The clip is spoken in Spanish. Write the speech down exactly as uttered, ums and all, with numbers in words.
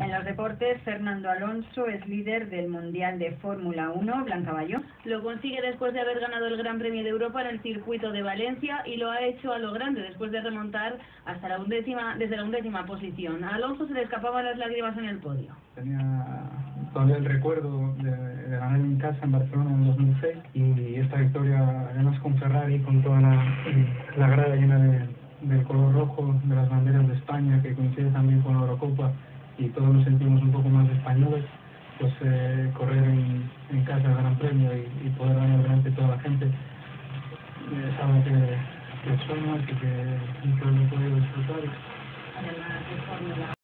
En los deportes, Fernando Alonso es líder del Mundial de Fórmula uno, Blanca Bayó. Lo consigue después de haber ganado el Gran Premio de Europa en el circuito de Valencia y lo ha hecho a lo grande después de remontar hasta la undécima, desde la undécima posición. A Alonso se le escapaban las lágrimas en el podio. Tenía todavía el recuerdo de, de ganar en casa en Barcelona en dos mil seis y esta victoria, además con Ferrari, con toda la, la grada llena de, del color rojo, de las banderas de España, que coincide también con la Eurocopa, y todos nos sentimos un poco más españoles, pues eh, correr en, en casa el Gran Premio y, y poder ganar delante de toda la gente eh, es algo que, que sueño y que, que lo he podido disfrutar. Además de Fórmula